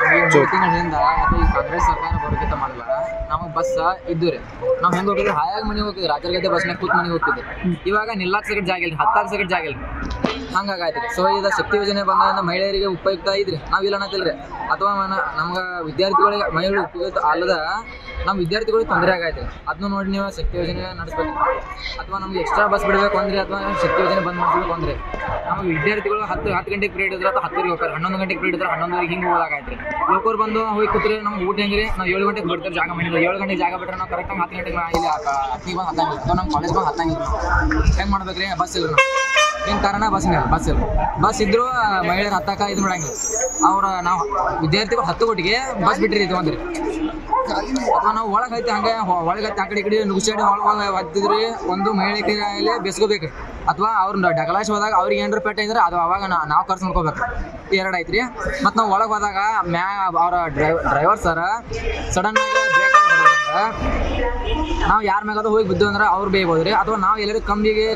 ತಿಂಗಳಿಂದ ಅಥವಾ ಈ ಕಾಂಗ್ರೆಸ್ ಸರ್ಕಾರ ಬರೋಕ್ಕಿಂತ ಮೊದಲ ನಮಗೆ ಬಸ್ ಇದ್ದು ರೀ. ನಾವು ಹೆಂಗೆ ಹೋಗಿದ್ವಿ ಹಾಯಾಗಿ ಮನೆಗೆ ಹೋಗಿದ್ವಿ, ರಾಜರಗದ್ದೆ ಬಸ್ನಾಗ ಕೂತ್ ಮನೆಗೆ ಹೋಗ್ತಿದ್ವಿ. ಇವಾಗ ನಿಲ್ಲಾಕ್ ಸೆಕೆಂಡ್ ಜಾಗ ಇಲ್ಲ, ಹತ್ತಾರು ಸೆಕೆಂಡ್ ಜಾಗ ಇಲ್ಲ, ಹಂಗಾಗೈತೆ ರೀ. ಸೊ ಇದು ಶಕ್ತಿ ಯೋಜನೆ ಬಂದ ಮಹಿಳೆಯರಿಗೆ ಉಪಯುಕ್ತ ಐತ್ರಿ, ನಾವು ಇಲ್ಲ ಅನ್ನತ್ತಿಲ್ಲ ರೀ. ಅಥವಾ ನಮ್ಗೆ ವಿದ್ಯಾರ್ಥಿಗಳಿಗೆ ಮಹಿಳೆಗಳು ಉಪಯುಕ್ತ ಅಲ್ಲದ ನಮ್ಮ ವಿದ್ಯಾರ್ಥಿಗಳಿಗೆ ತೊಂದರೆ ಆಗೈತೆ ರೀ. ಅದನ್ನು ನೋಡಿ ನೀವು ಶಕ್ತಿ ಯೋಜನೆ ನಡೆಸ್ಬೇಕು. ಅಥವಾ ನಮ್ಗೆ ಎಕ್ಸ್ಟ್ರಾ ಬಸ್ ಬಿಡಬೇಕು ಅಂದ್ರೆ ಅಥವಾ ಶಕ್ತಿ ಯೋಜನೆ ಬಂದ್ ಮಾಡಿಸ್ಬೇಕು ಅಂದ್ರೆ ನಮಗೆ ವಿದ್ಯಾರ್ಥಿಗಳು 10 ಗಂಟೆಗೆ ಪೀರಿಯಡ್ ಇದ್ರೆ ಅಥವಾ 10ಗೆ ಹೋಗ್ತಾರೆ, 11 ಗಂಟೆಗೆ ಪೀರಿಯಡ್ ಇದ್ರೆ 11ವರೆಗೆ ಹಿಂಗೆ ಹೋದಾಗೈತೆ ರೀ. ಲೋಕರು ಬಂದು ಹೋಗಿ ಕೂತ್ರೆ ನಮ್ಗೆ ಊಟ ಹೆಂಗೆ ರೀ, ನಾವು 7 ಗಂಟೆಗೆ ಬಿಡ್ತಾರೆ ಜಾಗ ಮನೆಯಿಂದ. 7 ಗಂಟೆಗೆ ಜಾಗ ಬಿಟ್ಟರೆ ನಾವು ಕರೆಕ್ಟಾಗಿ 10 ಗಂಟೆಗೆ ಇಲ್ಲಿ ಅತ್ತಿಗೆ ಬಂದು ಹತ್ತಂಗಿಲ್ಲ ಅಥವಾ ನಮ್ಮ ಕಾಲೇಜ್ ಬಂದು ಹತ್ತಂಗಿಲ್ಲ. ಹೆಂಗೆ ಮಾಡ್ಬೇಕು ರೀ? ಬಸ್ ಇಲ್ಲ. ಏನು ಕಾರಣ? ಬಸ್ ಇಲ್ಲ. ಬಸ್ ಇದ್ದರೂ ಮಹಿಳೆಯರು ಹತ್ತಕ್ಕ ಇದು ಮಾಡಂಗಿಲ್ಲ. ನಾವು ವಿದ್ಯಾರ್ಥಿಗಳು 10 ಗಂಟೆಗೆ ಬಸ್ ಬಿಟ್ಟಿರಿ ತೊಗೊಂಡ್ರಿ. ಅಥವಾ ನಾವು ಒಳಗೆ ಐತೆ ಹಂಗೆ ಒಳಗೆ ಆ ಕಡೆ ಈ ಕಡೆ ನುಗ್ಸಾಡಿ ಒಳಗೆ ಒತ್ತಿದ್ರಿ ಒಂದು ಮಹಿಳೆ ಕೈಯಲ್ಲಿ ಬೆಸ್ಕೋಬೇಕು. ಅಥವಾ ಅವ್ರನ್ನ ಡಗಲಾಶ್ ಹೋದಾಗ ಅವ್ರಿಗೆ ಏನಾರು ಪೇಟೆ ಅಂದ್ರೆ ಅದು ಅವಾಗ ನಾವು ಖರ್ಚು ಮಾಡ್ಕೋಬೇಕು. ಎರಡು ಐತ್ರಿ. ಮತ್ತು ನಾವು ಒಳಗೆ ಹೋದಾಗ ಅವರ ಡ್ರೈವರ್ ಸರ ಸಡನ್ನಾಗಿ ಬ್ರೇಕ್ ನಾವು ಯಾರ ಮ್ಯಾಗದು ಹೋಗಿ ಬಿದ್ದು ಅಂದ್ರೆ ಅವ್ರು ಬೇಯ್ಬೋದು ರೀ. ಅಥವಾ ನಾವು ಎಲ್ಲರೂ ಕಂಬಿಗೆ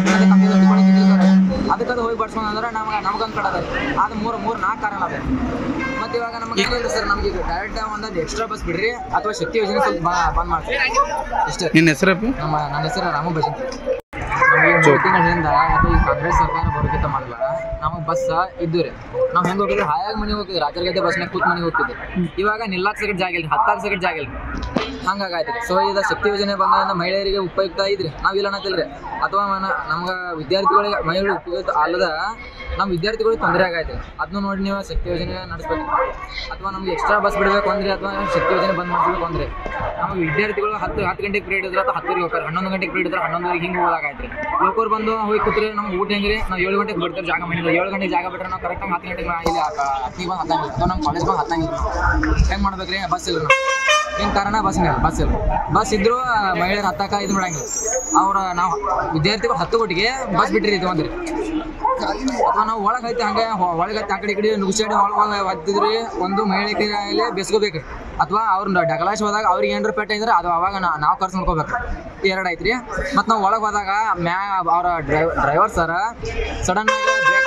ಅದಕ್ಕದು ಹೋಗಿ ಬಡ್ಸ್ಕೊಂಡು ಅಂದ್ರೆ ನಮ್ಗಂದು ಕಡದ ಅದು 3-4 ಕಾರಣ ಅದ. ಮತ್ತು ಇವಾಗ ನಮಗೆ ಸರ್ ನಮಗೆ ಡೈರೆಕ್ಟ್ ಒಂದೊಂದು ಎಕ್ಸ್ಟ್ರಾ ಬಸ್ ಬಿಡ್ರಿ ಅಥವಾ ಶಕ್ತಿ ಯೋಜನೆ ಸ್ವಲ್ಪ ಬಂದ್ ಮಾಡ್ತೀವಿ ಇಷ್ಟೇ. ನಿನ್ನ ಹೆಸರು? ನನ್ನ ಹೆಸರು ರಾಮ ಭಜನ್. ತಿಂಗಳಿಂದ ಅಥವಾ ಈ ಕಾಂಗ್ರೆಸ್ ಸರ್ಕಾರ ಬರೋಕ್ಕಿಂತ ಮೊದಲ ನಮಗೆ ಬಸ್ ಇದ್ದು ರೀ. ನಾವು ಹೆಂಗೆ ಹೋಗಿದ್ವಿ ಹಾಯಾಗಿ ಮನೆಗೆ ಹೋಗಿದ್ವಿ, ರಾಜರಗದ್ದೆ ಬಸ್ನಾಗ ಕೂತ್ ಮನೆಗೆ ಹೋಗ್ತಿದ್ವಿ. ಇವಾಗ ನಿಲ್ಲಾಕ್ ಸೆಕೆಂಡ್ ಜಾಗ ಇಲ್ಲ, 10 ಸೆಕೆಂಡ್ ಜಾಗ ಇಲ್ಲ, ಹಂಗಾಗೈತೆ ರೀ. ಸೊ ಇದು ಶಕ್ತಿ ಯೋಜನೆ ಬಂದ ಮಹಿಳೆಯರಿಗೆ ಉಪಯುಕ್ತ ಐತ್ರಿ, ನಾವು ಇಲ್ಲ ಅನ್ನತ್ತಿಲ್ಲ ರೀ. ಅಥವಾ ನಮ್ಗೆ ವಿದ್ಯಾರ್ಥಿಗಳಿಗೆ ಮಹಿಳೆಗಳು ಉಪಯುಕ್ತ ಅಲ್ಲದ ನಮ್ಮ ವಿದ್ಯಾರ್ಥಿಗಳಿಗೆ ತೊಂದರೆ ಆಗೈತೆ. ಅದನ್ನು ನೋಡಿ ನೀವು ಶಕ್ತಿ ಯೋಜನೆ ನಡೆಸ್ಬೇಕು. ಅಥವಾ ನಮ್ಗೆ ಎಕ್ಸ್ಟ್ರಾ ಬಸ್ ಬಿಡಬೇಕು ಅಂದ್ರೆ ಅಥವಾ ಶಕ್ತಿ ಯೋಜನೆ ಬಂದ್ ಮಾಡಿಸ್ಬೇಕು ಅಂದ್ರೆ ನಮಗೆ ವಿದ್ಯಾರ್ಥಿಗಳು 10 ಗಂಟೆಗೆ ಪೀರಿಯಡ್ ಇದ್ರೆ ಅಥವಾ 10ಗೆ ಹೋಗ್ತಾರೆ, 11 ಗಂಟೆಗೆ ಪೀರಿಯಡ್ ಇದ್ರೆ 11ವರೆಗೆ ಹಿಂಗೆ ಹೋದಾಗೈತೆ ರೀ. ಲೋಕರು ಬಂದು ಹೋಗಿ ಕೂತ್ರೆ ನಮ್ಗೆ ಊಟ ಹೆಂಗೆ ರೀ, ನಾವು 7 ಗಂಟೆಗೆ ಬಿಡ್ತಾರೆ ಜಾಗ ಮನೆಯಿಂದ. 7 ಗಂಟೆಗೆ ಜಾಗ ಬಿಟ್ಟರೆ ನಾವು ಕರೆಕ್ಟಾಗಿ 10 ಗಂಟೆಗೆ ಇಲ್ಲಿ ಅತ್ತಿಗೆ ಬಂದು ಹತ್ತಂಗಿಲ್ಲ ಅಥವಾ ನಮ್ಮ ಕಾಲೇಜ್ ಬಂದು ಹತ್ತಂಗಿಲ್ಲ. ಹೆಂಗೆ ಮಾಡ್ಬೇಕು ರೀ? ಬಸ್ ಇಲ್ಲ. ಏನು ಕಾರಣ? ಬಸ್ ಇಲ್ಲ. ಬಸ್ ಇದ್ದರೂ ಮಹಿಳೆಯರು ಹತ್ತಕ್ಕ ಇದು ಮಾಡಂಗಿಲ್ಲ. ನಾವು ವಿದ್ಯಾರ್ಥಿಗಳು 10 ಗಂಟೆಗೆ ಬಸ್ ಬಿಟ್ಟಿರಿ ತೊಗೊಂಡ್ರಿ. ಅಥವಾ ನಾವು ಒಳಗೆ ಐತೆ ಹಂಗೆ ಒಳಗೆ ಆ ಕಡೆ ಈ ಕಡೆ ನುಗ್ಸಾಡಿ ಒಳಗೆ ಒತ್ತಿದ್ರಿ ಒಂದು ಮಹಿಳೆ ಕೈಯಲ್ಲಿ ಬೆಸ್ಕೋಬೇಕು. ಅಥವಾ ಅವ್ರನ್ನ ಡಗಲಾಶ್ ಹೋದಾಗ ಅವ್ರಿಗೆ ಏನಾರು ಪೇಟೆ ಅಂದ್ರೆ ಅದು ಅವಾಗ ನಾವು ಖರ್ಚು ಮಾಡ್ಕೋಬೇಕು. ಎರಡು ಐತ್ರಿ. ಮತ್ತು ನಾವು ಒಳಗೆ ಹೋದಾಗ ಅವರ ಡ್ರೈವರ್ ಸರ ಸಡನ್ನಾಗಿ ಬ್ರೇಕ್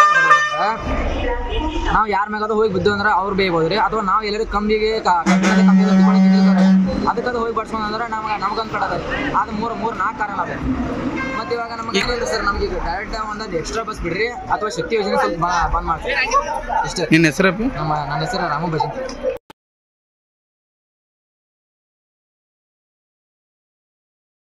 ನಾವು ಯಾರ ಮ್ಯಾಗದು ಹೋಗಿ ಬಿದ್ದು ಅಂದ್ರೆ ಅವ್ರು ಬೇಯ್ಬೋದು ರೀ. ಅಥವಾ ನಾವು ಎಲ್ಲರೂ ಕಂಬಿಗೆ ಅದಕ್ಕದು ಹೋಗಿ ಬಡ್ಸ್ಕೊಂಡು ಅಂದ್ರೆ ನಮ್ಗಂದು ಕಡದ ಅದು 3-4 ಕಾರಣ ಅದ. ಮತ್ತು ಇವಾಗ ನಮಗೆ ಸರ್ ನಮಗೆ ಡೈರೆಕ್ಟ್ ಒಂದೊಂದು ಎಕ್ಸ್ಟ್ರಾ ಬಸ್ ಬಿಡ್ರಿ ಅಥವಾ ಶಕ್ತಿ ಯೋಜನೆ ಸ್ವಲ್ಪ ಬಂದ್ ಮಾಡ್ತೀವಿ ಇಷ್ಟೇ. ನಿನ್ನ ಹೆಸರು? ನನ್ನ ಹೆಸರು ರಾಮ ಭಜನ್.